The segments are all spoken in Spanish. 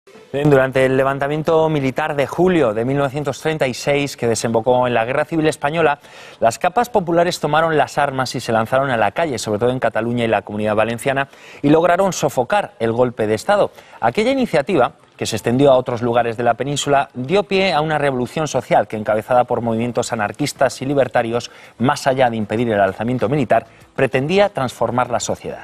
Durante el levantamiento militar de julio de 1936, que desembocó en la Guerra Civil Española, las capas populares tomaron las armas y se lanzaron a la calle, sobre todo en Cataluña y la Comunidad Valenciana, y lograron sofocar el golpe de Estado. Aquella iniciativa, que se extendió a otros lugares de la península, dio pie a una revolución social que, encabezada por movimientos anarquistas y libertarios, más allá de impedir el alzamiento militar, pretendía transformar la sociedad.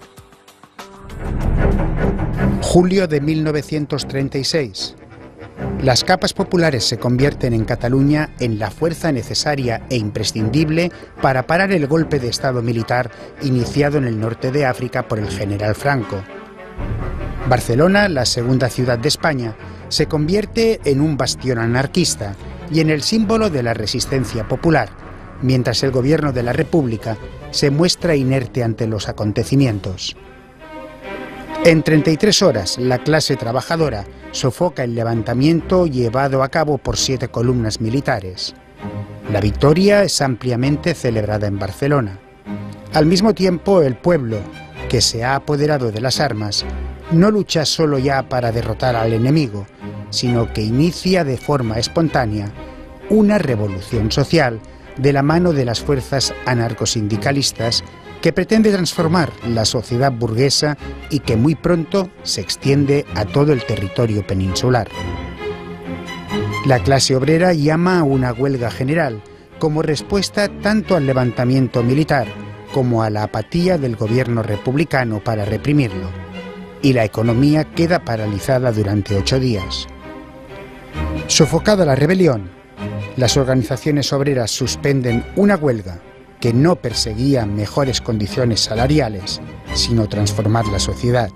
Julio de 1936. Las capas populares se convierten en Cataluña en la fuerza necesaria e imprescindible para parar el golpe de Estado militar iniciado en el norte de África por el general Franco. Barcelona, la segunda ciudad de España, se convierte en un bastión anarquista y en el símbolo de la resistencia popular, mientras el gobierno de la República se muestra inerte ante los acontecimientos. En 33 horas, la clase trabajadora sofoca el levantamiento llevado a cabo por 7 columnas militares. La victoria es ampliamente celebrada en Barcelona. Al mismo tiempo, el pueblo, que se ha apoderado de las armas, no lucha solo ya para derrotar al enemigo, sino que inicia de forma espontánea una revolución social de la mano de las fuerzas anarcosindicalistas que pretende transformar la sociedad burguesa y que muy pronto se extiende a todo el territorio peninsular. La clase obrera llama a una huelga general como respuesta tanto al levantamiento militar como a la apatía del gobierno republicano para reprimirlo, y la economía queda paralizada durante 8 días. Sofocada la rebelión, las organizaciones obreras suspenden una huelga que no perseguía mejores condiciones salariales, sino transformar la sociedad.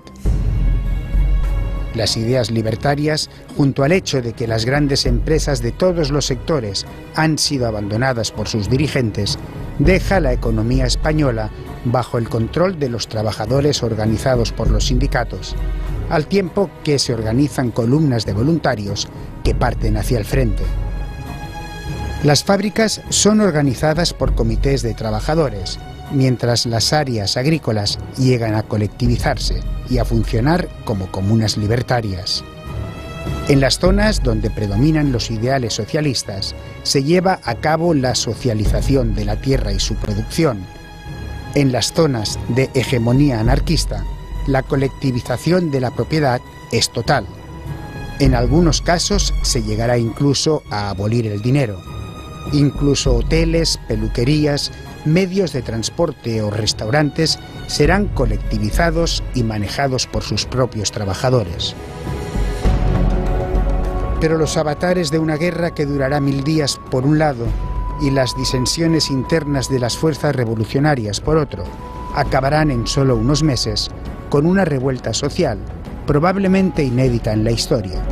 Las ideas libertarias, junto al hecho de que las grandes empresas de todos los sectores han sido abandonadas por sus dirigentes, deja la economía española bajo el control de los trabajadores organizados por los sindicatos, al tiempo que se organizan columnas de voluntarios que parten hacia el frente. Las fábricas son organizadas por comités de trabajadores, mientras las áreas agrícolas llegan a colectivizarse y a funcionar como comunas libertarias. En las zonas donde predominan los ideales socialistas, se lleva a cabo la socialización de la tierra y su producción. En las zonas de hegemonía anarquista, la colectivización de la propiedad es total. En algunos casos se llegará incluso a abolir el dinero. Incluso hoteles, peluquerías, medios de transporte o restaurantes serán colectivizados y manejados por sus propios trabajadores. Pero los avatares de una guerra que durará 1000 días por un lado y las disensiones internas de las fuerzas revolucionarias por otro acabarán en solo unos meses con una revuelta social probablemente inédita en la historia.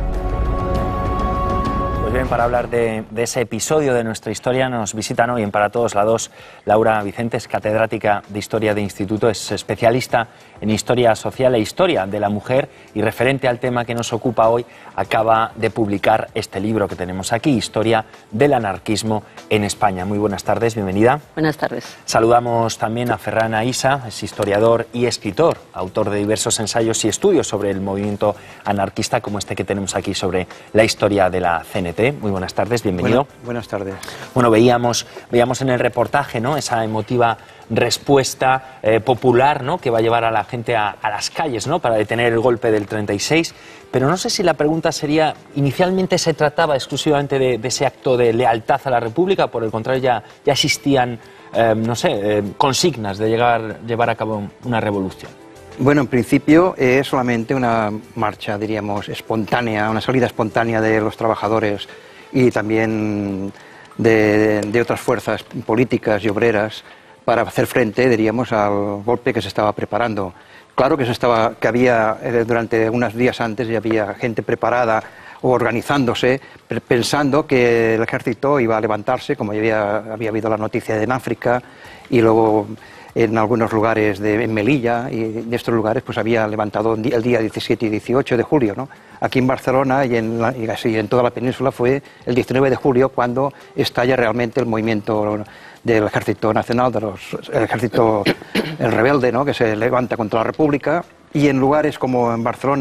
Bien, para hablar de ese episodio de nuestra historia nos visitan hoy en Para Todos la 2 Laura Vicentes, catedrática de Historia de Instituto, es especialista en Historia Social e Historia de la Mujer y referente al tema que nos ocupa hoy acaba de publicar este libro que tenemos aquí, Historia del Anarquismo en España. Muy buenas tardes, bienvenida. Buenas tardes. Saludamos también a Ferran Aissa, es historiador y escritor, autor de diversos ensayos y estudios sobre el movimiento anarquista como este que tenemos aquí sobre la historia de la CNT. Muy buenas tardes, bienvenido. Buenas tardes. Bueno, veíamos en el reportaje, ¿no?, esa emotiva respuesta popular, ¿no?, que va a llevar a la gente a las calles, ¿no?, para detener el golpe del 36. Pero no sé si la pregunta sería, ¿inicialmente se trataba exclusivamente de ese acto de lealtad a la República? Por el contrario, ya existían, consignas de llevar a cabo una revolución. Bueno, en principio es solamente una marcha, diríamos, espontánea, una salida espontánea de los trabajadores y también de otras fuerzas políticas y obreras para hacer frente, diríamos, al golpe que se estaba preparando. Claro que había, durante unos días antes, ya había gente preparada o organizándose, pensando que el ejército iba a levantarse, como ya había habido la noticia en África, y luego en algunos lugares en Melilla y de estos lugares pues había levantado el día 17 y 18 de julio, ¿no? Aquí en Barcelona y en toda la península fue el 19 de julio cuando estalla realmente el movimiento del Ejército Nacional, el ejército el rebelde, ¿no?, que se levanta contra la República, y en lugares como en Barcelona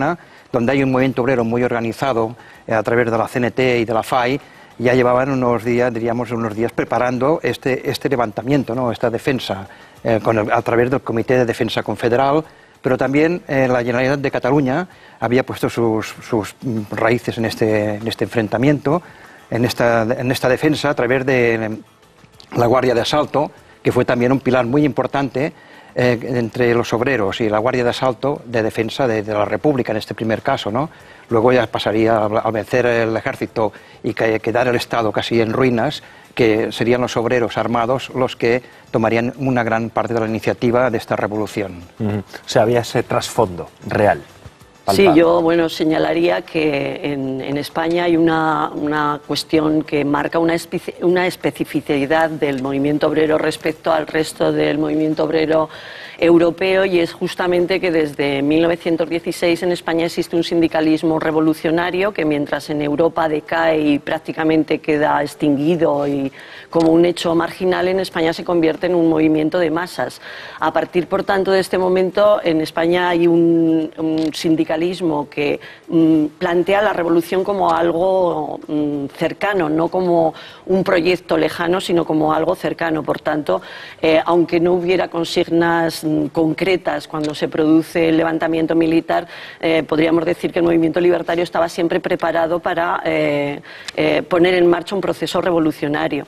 donde hay un movimiento obrero muy organizado a través de la CNT y de la FAI, ya llevaban unos días, diríamos unos días, preparando este levantamiento, ¿no? Esta defensa, a través del Comité de Defensa Confederal, pero también la Generalitat de Cataluña había puesto sus raíces en este enfrentamiento, en esta defensa, a través de la Guardia de Asalto, que fue también un pilar muy importante entre los obreros y la Guardia de Asalto de defensa de la República en este primer caso, ¿no? Luego ya pasaría a vencer el ejército y quedar el Estado casi en ruinas, que serían los obreros armados los que tomarían una gran parte de la iniciativa de esta revolución. O sea, había ese trasfondo real. Sí, yo señalaría que en España hay una cuestión que marca una especificidad del movimiento obrero respecto al resto del movimiento obrero europeo, y es justamente que desde 1916 en España existe un sindicalismo revolucionario que, mientras en Europa decae y prácticamente queda extinguido y como un hecho marginal, en España se convierte en un movimiento de masas. A partir, por tanto, de este momento, en España hay un sindicalismo que plantea la revolución como algo cercano, no como un proyecto lejano, sino como algo cercano. Por tanto, aunque no hubiera consignas concretas cuando se produce el levantamiento militar, podríamos decir que el movimiento libertario estaba siempre preparado para poner en marcha un proceso revolucionario.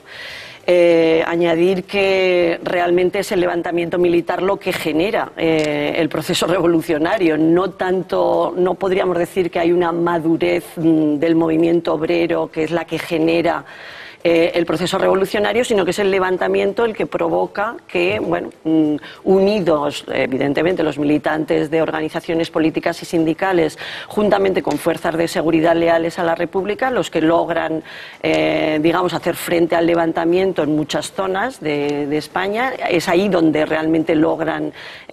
Añadir que realmente es el levantamiento militar lo que genera el proceso revolucionario, no podríamos decir que hay una madurez del movimiento obrero que es la que genera el proceso revolucionario, sino que es el levantamiento el que provoca que, bueno, unidos evidentemente los militantes de organizaciones políticas y sindicales, juntamente con fuerzas de seguridad leales a la República, los que logran, digamos, hacer frente al levantamiento en muchas zonas de España. Es ahí donde realmente logran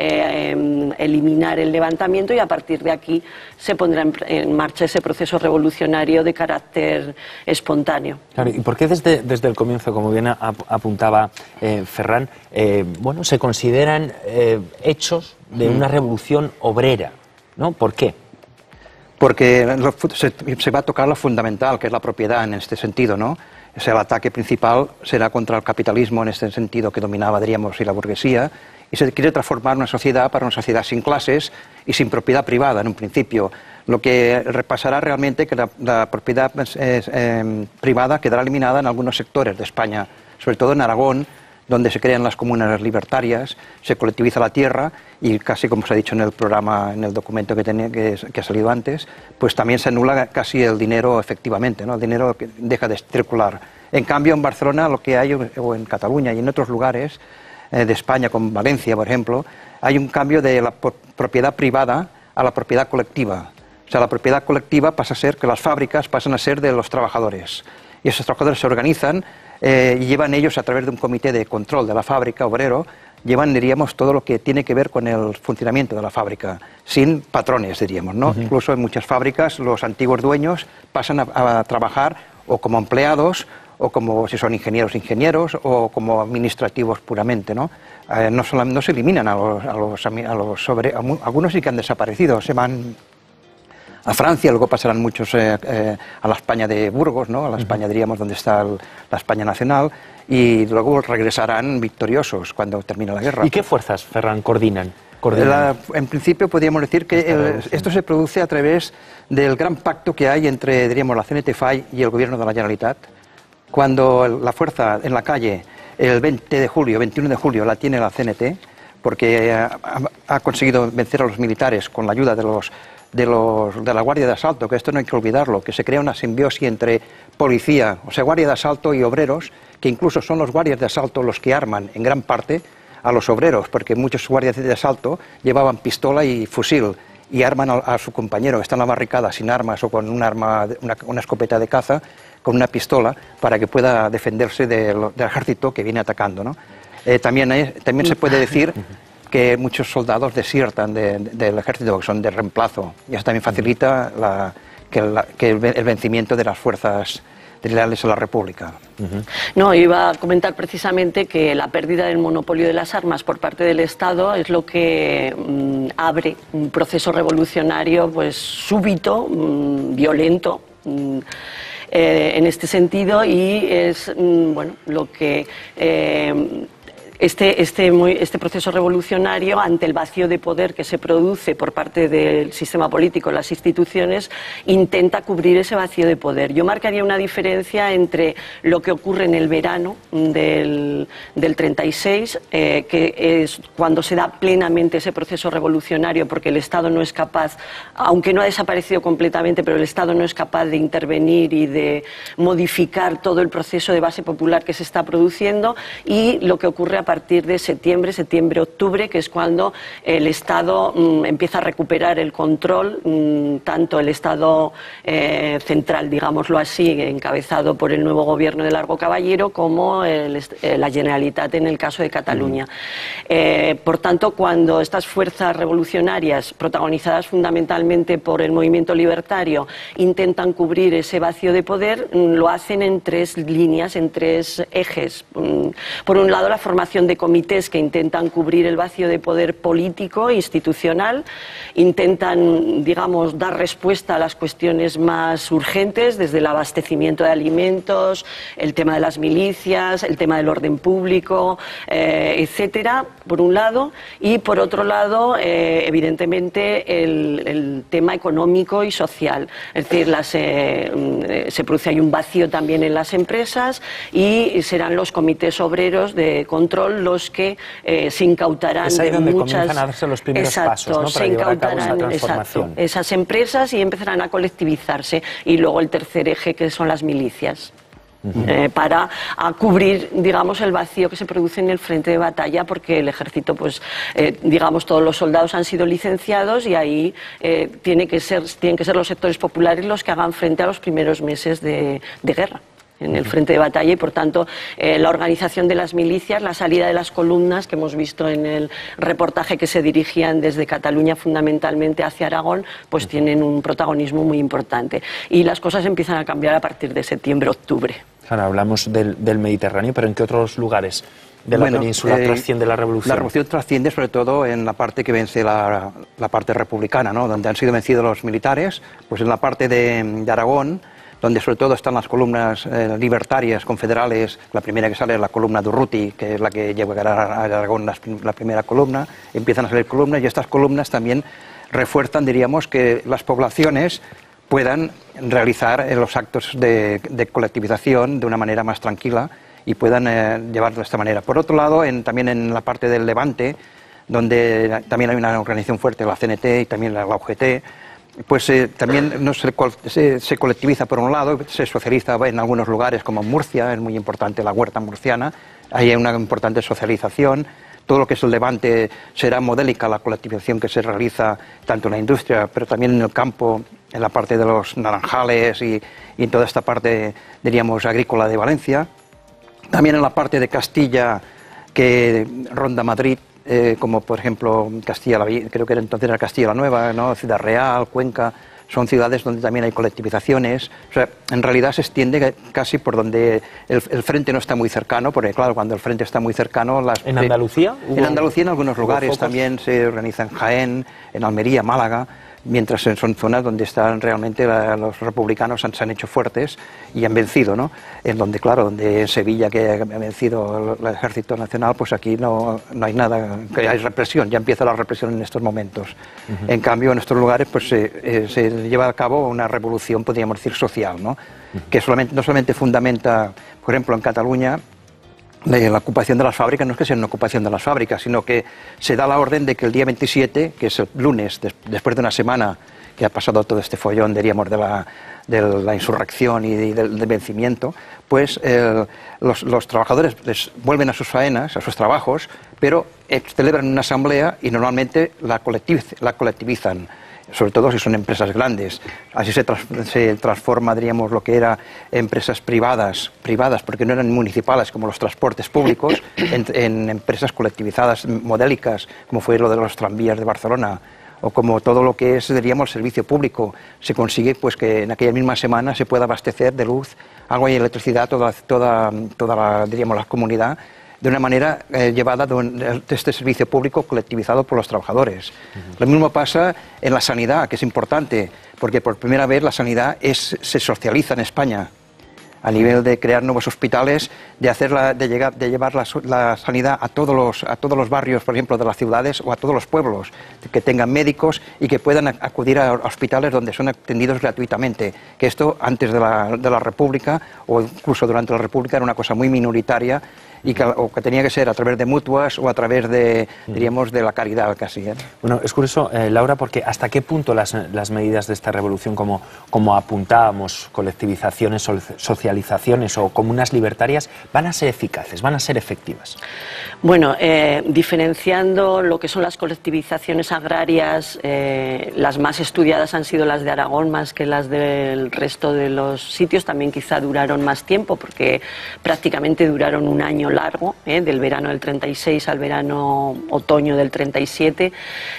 eliminar el levantamiento, y a partir de aquí se pondrá en marcha ese proceso revolucionario de carácter espontáneo. Claro, ¿y por qué desde el comienzo, como bien apuntaba Ferran, bueno, se consideran hechos de una revolución obrera, ¿no? ¿Por qué? Porque se va a tocar lo fundamental, que es la propiedad en este sentido, ¿no? O sea, el ataque principal será contra el capitalismo en este sentido que dominaba, diríamos, y la burguesía, y se quiere transformar una sociedad para una sociedad sin clases y sin propiedad privada en un principio. Lo que repasará realmente que la propiedad privada quedará eliminada en algunos sectores de España, sobre todo en Aragón, donde se crean las comunas libertarias, se colectiviza la tierra y, casi como se ha dicho en el programa, en el documento que ha salido antes, pues también se anula casi el dinero efectivamente, ¿no? El dinero que deja de circular. En cambio, en Barcelona lo que hay, o en Cataluña y en otros lugares de España, como Valencia, por ejemplo, hay un cambio de la propiedad privada a la propiedad colectiva. O sea, la propiedad colectiva pasa a ser que las fábricas pasan a ser de los trabajadores. Y esos trabajadores se organizan y llevan ellos, a través de un comité de control de la fábrica, obrero, llevan, diríamos, todo lo que tiene que ver con el funcionamiento de la fábrica, sin patrones, diríamos, ¿no? Incluso en muchas fábricas los antiguos dueños pasan a trabajar o como empleados, o como, si son ingenieros, o como administrativos puramente, ¿no? No se eliminan algunos sí que han desaparecido, se van a Francia, luego pasarán muchos a la España de Burgos, ¿no? A la España, diríamos, donde está la España nacional, y luego regresarán victoriosos cuando termine la guerra. ¿Y qué fuerzas, Ferran, coordinan? En principio podríamos decir que esto se produce a través del gran pacto que hay entre, diríamos, la CNT-FAI y el gobierno de la Generalitat. Cuando la fuerza en la calle, el 21 de julio, la tiene la CNT, porque ha conseguido vencer a los militares con la ayuda de la Guardia de Asalto, que esto no hay que olvidarlo, que se crea una simbiosis entre policía, o sea, Guardia de Asalto y obreros, que incluso son los guardias de asalto los que arman en gran parte a los obreros, porque muchos guardias de asalto llevaban pistola y fusil y arman a su compañero que está en la barricada sin armas o con una escopeta de caza, con una pistola, para que pueda defenderse del ejército que viene atacando, ¿no? También se puede decir que muchos soldados desiertan del ejército, que son de reemplazo, y eso también facilita el vencimiento de las fuerzas leales a la República. No, iba a comentar precisamente que la pérdida del monopolio de las armas por parte del Estado es lo que abre un proceso revolucionario pues súbito, violento, en este sentido, y es bueno, lo que este proceso revolucionario, ante el vacío de poder que se produce por parte del sistema político, las instituciones, intenta cubrir ese vacío de poder. Yo marcaría una diferencia entre lo que ocurre en el verano del 36, que es cuando se da plenamente ese proceso revolucionario, porque el Estado no es capaz, aunque no ha desaparecido completamente, pero el Estado no es capaz de intervenir y de modificar todo el proceso de base popular que se está produciendo, y lo que ocurre a partir de septiembre-octubre, que es cuando el Estado empieza a recuperar el control, tanto el Estado central, digámoslo así, encabezado por el nuevo gobierno de Largo Caballero, como la Generalitat en el caso de Cataluña. Por tanto, cuando estas fuerzas revolucionarias, protagonizadas fundamentalmente por el movimiento libertario, intentan cubrir ese vacío de poder, lo hacen en tres líneas, en tres ejes. Por un lado, la formación de comités que intentan cubrir el vacío de poder político, institucional, intentan, digamos, dar respuesta a las cuestiones más urgentes, desde el abastecimiento de alimentos, el tema de las milicias, el tema del orden público, etcétera, por un lado, y por otro lado, evidentemente, el tema económico y social. Es decir, se produce ahí un vacío también en las empresas, y serán los comités obreros de control los que se incautarán. Es ahí donde muchas, comienzan a darse los primeros pasos, ¿no?, para llevar a cabo esa transformación. Esas empresas, y empezarán a colectivizarse. Y luego el tercer eje, que son las milicias. Para cubrir, digamos, el vacío que se produce en el frente de batalla, porque el ejército, pues, digamos, todos los soldados han sido licenciados, y ahí tienen que ser los sectores populares los que hagan frente a los primeros meses de guerra en el frente de batalla, y por tanto la organización de las milicias, la salida de las columnas que hemos visto en el reportaje, que se dirigían desde Cataluña fundamentalmente hacia Aragón, pues tienen un protagonismo muy importante, y las cosas empiezan a cambiar a partir de septiembre-octubre. Claro, hablamos del Mediterráneo, pero ¿en qué otros lugares de la península trasciende la revolución? La revolución trasciende sobre todo en la parte que vence la parte republicana, ¿no?, donde han sido vencidos los militares. Pues en la parte de Aragón, donde sobre todo están las columnas libertarias, confederales. La primera que sale es la columna de Urruti, que es la que llevará a Aragón la primera columna. Empiezan a salir columnas, y estas columnas también refuerzan, diríamos, que las poblaciones puedan realizar los actos de colectivización de una manera más tranquila, y puedan llevarlo de esta manera. Por otro lado, también en la parte del Levante, donde también hay una organización fuerte, la CNT y también la UGT, pues también no se colectiviza por un lado, se socializa en algunos lugares, como en Murcia, es muy importante la huerta murciana, ahí hay una importante socialización. Todo lo que es el Levante será modélica la colectivización que se realiza tanto en la industria, pero también en el campo, en la parte de los naranjales y en toda esta parte, diríamos, agrícola de Valencia. También en la parte de Castilla, que ronda Madrid, como por ejemplo creo que entonces era Castilla la Nueva, ¿no?, Ciudad Real, Cuenca, son ciudades donde también hay colectivizaciones. O sea, en realidad se extiende casi por donde el frente no está muy cercano, porque claro, cuando el frente está muy cercano... ¿En Andalucía? En Andalucía, en algunos lugares también se organiza, en Jaén, en Almería, Málaga, mientras son zonas donde están realmente los republicanos se han hecho fuertes y han vencido, ¿no? En donde, claro, donde en Sevilla, que ha vencido el Ejército Nacional, pues aquí no hay nada, que hay represión, ya empieza la represión en estos momentos. En cambio, en estos lugares pues se lleva a cabo una revolución, podríamos decir, social, ¿no? Que no solamente fundamenta, por ejemplo, en Cataluña, la ocupación de las fábricas, no es que sea una ocupación de las fábricas, sino que se da la orden de que el día 27, que es el lunes, después de una semana que ha pasado todo este follón, diríamos, de la insurrección y del vencimiento, pues los trabajadores vuelven a sus faenas, a sus trabajos, pero celebran una asamblea y normalmente la colectivizan, sobre todo si son empresas grandes. Así se transforma, diríamos, lo que era empresas privadas, porque no eran municipales como los transportes públicos, en empresas colectivizadas, modélicas, como fue lo de los tranvías de Barcelona o como todo lo que es, diríamos, servicio público. Se consigue pues que en aquella misma semana se pueda abastecer de luz, agua y electricidad toda diríamos, la comunidad, de una manera llevada de este servicio público colectivizado por los trabajadores. Lo mismo pasa en la sanidad, que es importante, porque por primera vez la sanidad se socializa en España, a nivel de crear nuevos hospitales, de llevar la sanidad a todos los barrios, por ejemplo, de las ciudades o a todos los pueblos, que tengan médicos y que puedan acudir a hospitales donde son atendidos gratuitamente. Que esto antes de la República o incluso durante la República era una cosa muy minoritaria y que tenía que ser a través de mutuas o a través de, diríamos, de la caridad casi. Bueno, es curioso, Laura, porque ¿hasta qué punto las medidas de esta revolución, como apuntábamos, colectivizaciones, socializaciones o comunas libertarias, van a ser eficaces, van a ser efectivas? Bueno, diferenciando lo que son las colectivizaciones agrarias, las más estudiadas han sido las de Aragón más que las del resto de los sitios. También quizá duraron más tiempo porque prácticamente duraron un año largo, del verano del 36 al otoño del 37,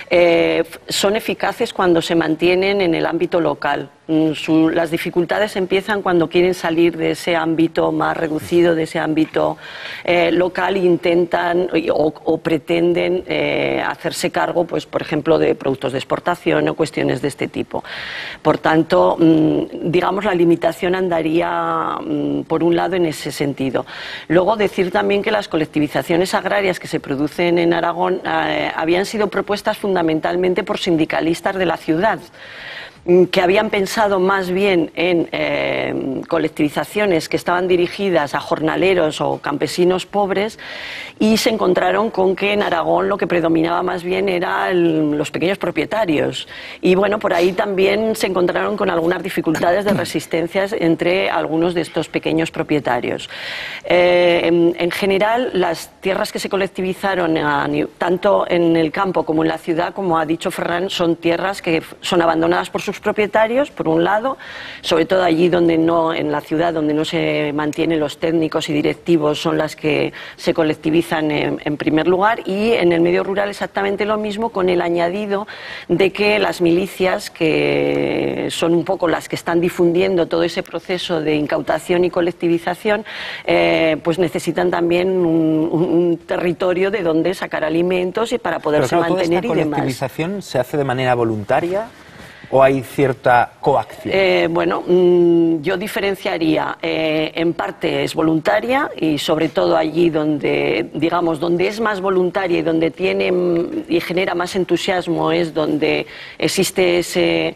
son eficaces cuando se mantienen en el ámbito local. Las dificultades empiezan cuando quieren salir de ese ámbito más reducido, de ese ámbito local, e intentan o pretenden hacerse cargo, pues, por ejemplo, de productos de exportación o cuestiones de este tipo. Por tanto, digamos, la limitación andaría por un lado en ese sentido. Luego decir también que las colectivizaciones agrarias que se producen en Aragón habían sido propuestas fundamentalmente por sindicalistas de la ciudad, que habían pensado más bien en colectivizaciones que estaban dirigidas a jornaleros o campesinos pobres, y se encontraron con que en Aragón lo que predominaba más bien eran los pequeños propietarios, y bueno, por ahí también se encontraron con algunas dificultades de resistencias entre algunos de estos pequeños propietarios. En general, las tierras que se colectivizaron tanto en el campo como en la ciudad, como ha dicho Ferran, son tierras que son abandonadas por sus propietarios, por un lado, sobre todo allí donde no, en la ciudad donde no se mantienen los técnicos y directivos, son las que se colectivizan en primer lugar, y en el medio rural exactamente lo mismo, con el añadido de que las milicias, que son un poco las que están difundiendo todo ese proceso de incautación y colectivización, pues necesitan también un territorio de donde sacar alimentos y para poderse mantener y demás. ¿La colectivización se hace de manera voluntaria o hay cierta coacción? Bueno, yo diferenciaría, en parte es voluntaria, y sobre todo allí donde, digamos, donde es más voluntaria y donde tiene y genera más entusiasmo, es donde existe ese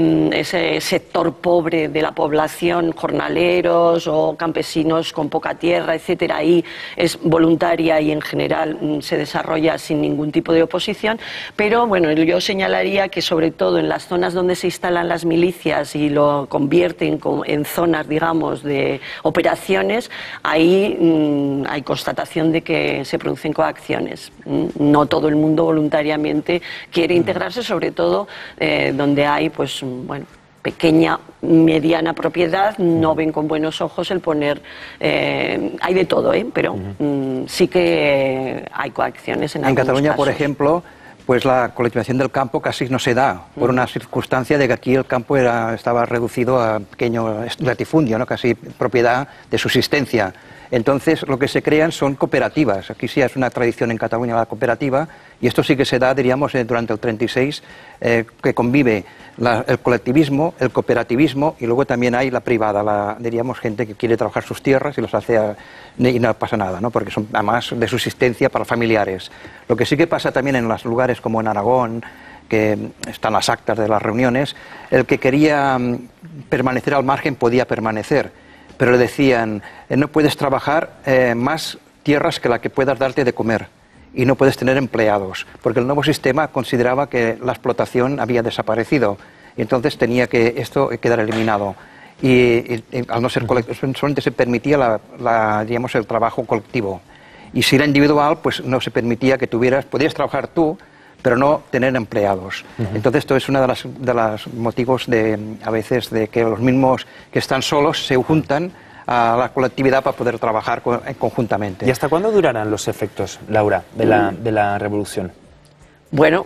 sector pobre de la población, jornaleros o campesinos con poca tierra, etcétera. Ahí es voluntaria y en general se desarrolla sin ningún tipo de oposición. Pero bueno, yo señalaría que sobre todo en las zonas donde se instalan las milicias y lo convierten en zonas, digamos, de operaciones, ahí hay constatación de que se producen coacciones. No todo el mundo voluntariamente quiere integrarse, sobre todo donde hay, pues, bueno, pequeña, mediana propiedad, no ven con buenos ojos el poner, hay de todo, pero sí que hay coacciones en algunos Cataluña, casos. por ejemplo, pues la colectivización del campo casi no se da, por una circunstancia de que aquí el campo estaba reducido a pequeño latifundio, ¿no? Casi propiedad de subsistencia. Entonces, lo que se crean son cooperativas. Aquí sí es una tradición en Cataluña la cooperativa, y esto sí que se da, diríamos, durante el 36, que convive el colectivismo, el cooperativismo, y luego también hay la privada, diríamos, gente que quiere trabajar sus tierras y los hace y no pasa nada, ¿no? Porque son además de subsistencia para familiares. Lo que sí que pasa también en los lugares como en Aragón, que están las actas de las reuniones, el que quería permanecer al margen podía permanecer, pero le decían, no puedes trabajar más tierras que la que puedas darte de comer, y no puedes tener empleados, porque el nuevo sistema consideraba que la explotación había desaparecido, y entonces tenía que esto quedar eliminado. Y al no ser colectivo, solamente se permitía digamos, el trabajo colectivo. Y si era individual, pues no se permitía que podías trabajar tú, pero no tener empleados. Entonces, esto es uno de los motivos a veces de que los mismos que están solos se juntan a la colectividad para poder trabajar conjuntamente. ¿Y hasta cuándo durarán los efectos, Laura, de la revolución? Bueno,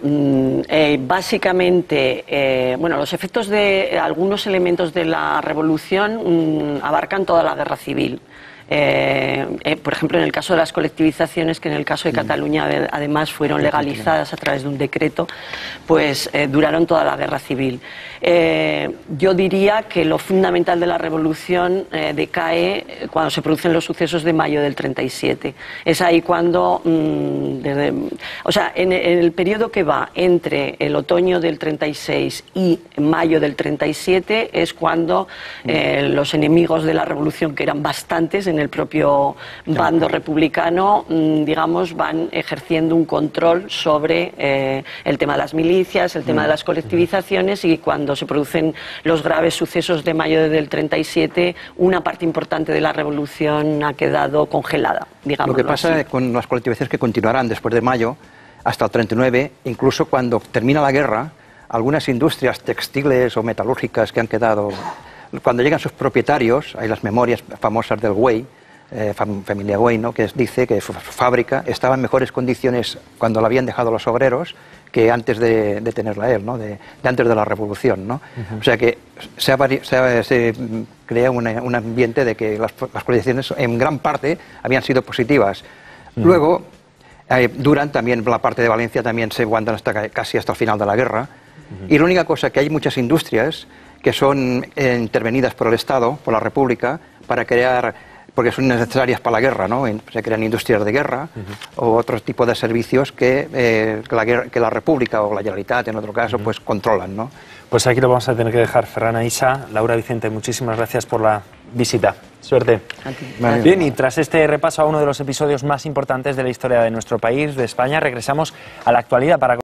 básicamente, los efectos de algunos elementos de la revolución abarcan toda la guerra civil. Por ejemplo, en el caso de las colectivizaciones, que en el caso de Cataluña además fueron legalizadas a través de un decreto, pues duraron toda la guerra civil. Yo diría que lo fundamental de la revolución decae cuando se producen los sucesos de mayo del 37. Es ahí cuando, en el periodo que va entre el otoño del 36 y mayo del 37 es cuando los enemigos de la revolución, que eran bastantes en el propio bando republicano, digamos, van ejerciendo un control sobre el tema de las milicias, el tema de las colectivizaciones, y cuando se producen los graves sucesos de mayo del 37, una parte importante de la revolución ha quedado congelada, digamos. Lo que pasa con las colectivizaciones que continuarán después de mayo hasta el 39, incluso cuando termina la guerra, algunas industrias textiles o metalúrgicas que han quedado, cuando llegan sus propietarios, hay las memorias famosas del Güell, familia Güell, ¿no?, que dice que su fábrica estaba en mejores condiciones cuando la habían dejado los obreros que antes de tenerla él, ¿no?, de antes de la revolución, ¿no? O sea que se crea un ambiente de que las colectivizaciones en gran parte habían sido positivas. Luego duran también, la parte de Valencia también se aguantan casi hasta el final de la guerra. Y la única cosa que hay muchas industrias que son intervenidas por el Estado, por la República, para crear, porque son necesarias para la guerra, ¿no? Se crean industrias de guerra o otro tipo de servicios que la República o la Generalitat, en otro caso, pues controlan, ¿no? Pues aquí lo vamos a tener que dejar. Ferran Aissa, Laura Vicente, muchísimas gracias por la visita. Suerte. Bien, y tras este repaso a uno de los episodios más importantes de la historia de nuestro país, de España, regresamos a la actualidad para